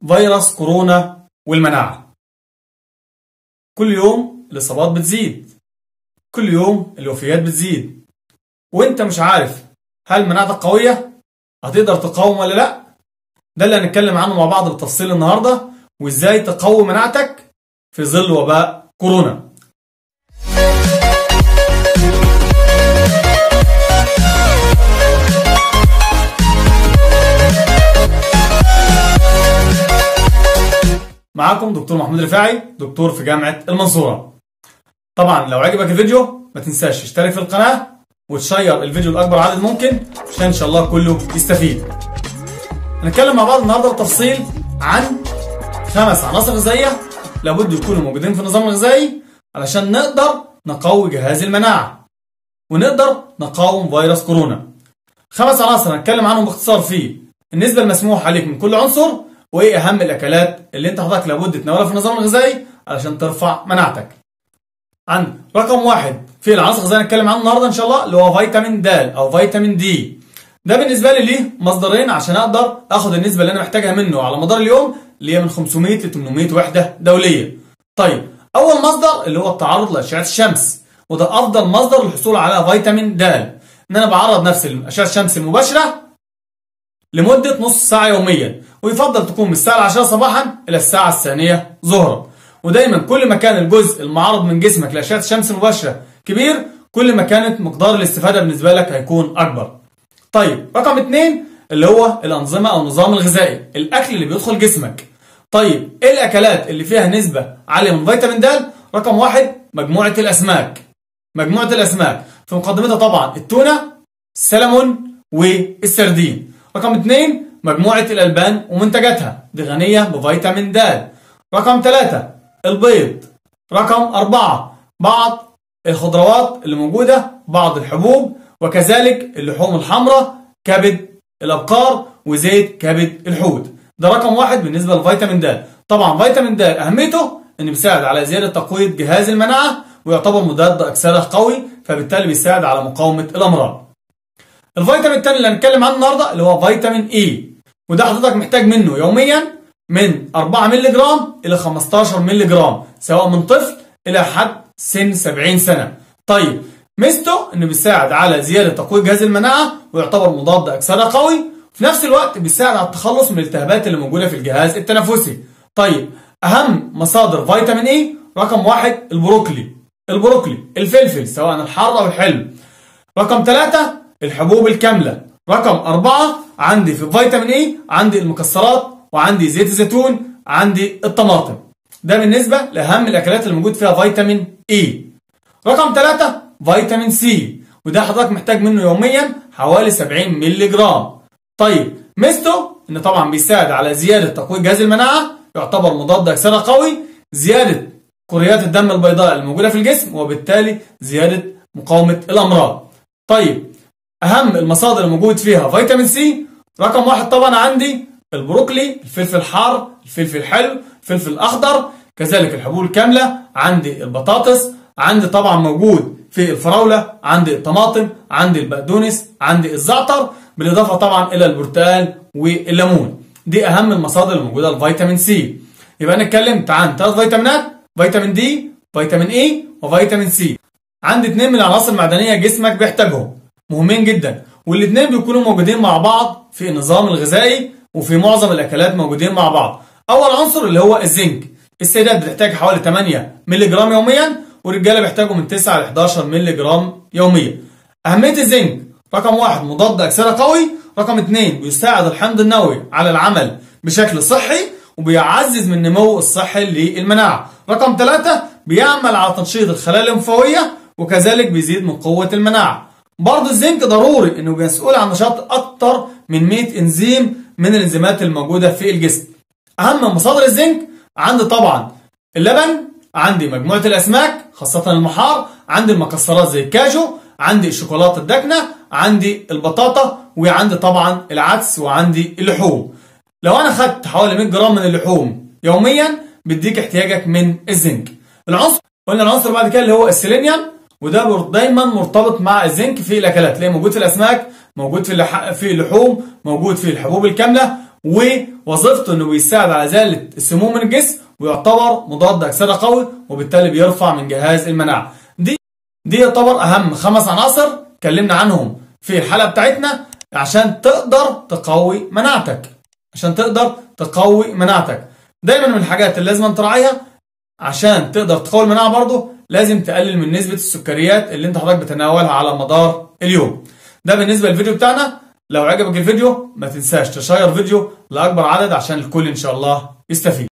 فيروس كورونا والمناعة. كل يوم الإصابات بتزيد، كل يوم الوفيات بتزيد، وانت مش عارف هل مناعتك قوية؟ هتقدر تقاوم ولا لا؟ ده اللي هنتكلم عنه مع بعض بالتفصيل النهاردة، وازاي تقوي مناعتك في ظل وباء كورونا. معاكم دكتور محمود رفاعي، دكتور في جامعة المنصورة. طبعا لو عجبك الفيديو ما تنساش تشترك في القناة وتشير الفيديو لأكبر عدد ممكن عشان إن شاء الله كله يستفيد. هنتكلم مع بعض النهارده بالتفصيل عن 5 عناصر غذائية لابد يكونوا موجودين في النظام الغذائي علشان نقدر نقوي جهاز المناعة ونقدر نقاوم فيروس كورونا. 5 عناصر هنتكلم عنهم باختصار في النسبة المسموح عليك من كل عنصر، وايه اهم الاكلات اللي انت حضرتك لابد تتناولها في النظام الغذائي علشان ترفع مناعتك. عن رقم 1 في العناصر الغذائيه هنتكلم عنه النهارده ان شاء الله اللي هو فيتامين د او فيتامين دي. ده بالنسبه لي ليه مصدرين عشان اقدر اخد النسبه اللي انا محتاجها منه على مدار اليوم اللي هي من 500 ل 800 وحده دوليه. طيب اول مصدر اللي هو التعرض لاشعه الشمس، وده افضل مصدر للحصول على فيتامين د، ان انا بعرض نفسي لاشعه الشمس المباشره لمده نص ساعه يوميا، ويفضل تكون من الساعه 10 صباحا الى الساعه الثانيه ظهرا. ودايما كل ما كان الجزء المعرض من جسمك لاشعه الشمس المباشره كبير كل ما كانت مقدار الاستفاده بالنسبه لك هيكون اكبر. طيب رقم 2 اللي هو الانظمه او النظام الغذائي، الاكل اللي بيدخل جسمك. طيب ايه الاكلات اللي فيها نسبه عاليه من فيتامين د؟ رقم 1 مجموعه الاسماك. مجموعه الاسماك في مقدمتها طبعا التونه، السلمون والسردين. رقم 2 مجموعه الالبان ومنتجاتها، دي غنيه بفيتامين د. رقم 3 البيض. رقم 4 بعض الخضروات اللي موجوده، بعض الحبوب، وكذلك اللحوم الحمراء، كبد الابقار وزيت كبد الحوت. ده رقم 1 بالنسبه لفيتامين د. طبعا فيتامين د اهميته انه بيساعد على زياده تقويه جهاز المناعه، ويعتبر مضاد اكسده قوي، فبالتالي بيساعد على مقاومه الامراض. الفيتامين الثاني اللي هنتكلم عنه النهارده اللي هو فيتامين اي، وده حضرتك محتاج منه يوميا من 4 مللي جرام الى 15 مللي جرام، سواء من طفل الى حد سن 70 سنه. طيب ميزته انه بيساعد على زياده تقويه جهاز المناعه، ويعتبر مضاد اكسده قوي، في نفس الوقت بيساعد على التخلص من الالتهابات اللي موجوده في الجهاز التنفسي. طيب اهم مصادر فيتامين اي رقم 1 البروكلي، الفلفل سواء الحار او الحلو. رقم 3 الحبوب الكامله. رقم 4 عندي في فيتامين اي عندي المكسرات، وعندي زيت الزيتون، عندي الطماطم. ده بالنسبه لاهم الاكلات اللي موجود فيها فيتامين اي. رقم 3 فيتامين سي، وده حضرتك محتاج منه يوميا حوالي 70 مللي جرام. طيب ميزته ان طبعا بيساعد على زياده تقويه جهاز المناعه، يعتبر مضاد اكسده قوي، زياده كريات الدم البيضاء الموجوده في الجسم، وبالتالي زياده مقاومه الامراض. طيب اهم المصادر الموجود فيها فيتامين سي رقم 1 طبعا عندي البروكلي، الفلفل الحار، الفلفل الحلو، الفلفل الاخضر، كذلك الحبوب الكامله، عندي البطاطس، عندي طبعا موجود في الفراوله، عندي الطماطم، عندي البقدونس، عندي الزعتر، بالاضافه طبعا الى البرتقال والليمون. دي اهم المصادر الموجوده لفيتامين سي. يبقى انا اتكلمت عن 3 فيتامينات: فيتامين دي، فيتامين اي، وفيتامين سي. عندي 2 من العناصر المعدنيه جسمك بيحتاجهم، مهمين جدا، والاثنين بيكونوا موجودين مع بعض في النظام الغذائي وفي معظم الاكلات موجودين مع بعض. اول عنصر اللي هو الزنك، السيدات بتحتاج حوالي 8 مللي جرام يوميا، والرجاله بيحتاجوا من 9 ل 11 مللي جرام يوميا. اهميه الزنك رقم 1 مضاد اكسده قوي، رقم 2 بيساعد الحمض النووي على العمل بشكل صحي، وبيعزز من النمو الصحي للمناعه، رقم 3 بيعمل على تنشيط الخلايا الليمفاويه، وكذلك بيزيد من قوه المناعه. برضه الزنك ضروري انه مسؤول عن نشاط اكتر من 100 انزيم من الانزيمات الموجوده في الجسم. اهم مصادر الزنك عندي طبعا اللبن، عندي مجموعه الاسماك خاصه المحار، عندي المكسرات زي الكاجو، عندي الشوكولاته الداكنه، عندي البطاطا، وعندي طبعا العدس، وعندي اللحوم. لو انا خدت حوالي 100 جرام من اللحوم يوميا بيديك احتياجك من الزنك. قلنا العنصر بعد كده اللي هو السيلينيوم، وده دايما مرتبط مع الزنك في الاكلات، تلاقيه موجود في الاسماك، موجود في اللحوم، موجود في الحبوب الكامله، ووظيفته انه بيساعد على ازاله السموم من الجسم، ويعتبر مضاد اكسده قوي، وبالتالي بيرفع من جهاز المناعه. دي يعتبر اهم 5 عناصر اتكلمنا عنهم في الحلقه بتاعتنا عشان تقدر تقوي مناعتك. دايما من الحاجات اللي لازم تراعيها عشان تقدر تقوي المناعه برضه، لازم تقلل من نسبه السكريات اللي انت حضرتك بتتناولها على مدار اليوم. ده بالنسبه للفيديو بتاعنا. لو عجبك الفيديو ما تنساش تشير فيديو لاكبر عدد عشان الكل ان شاء الله يستفيد.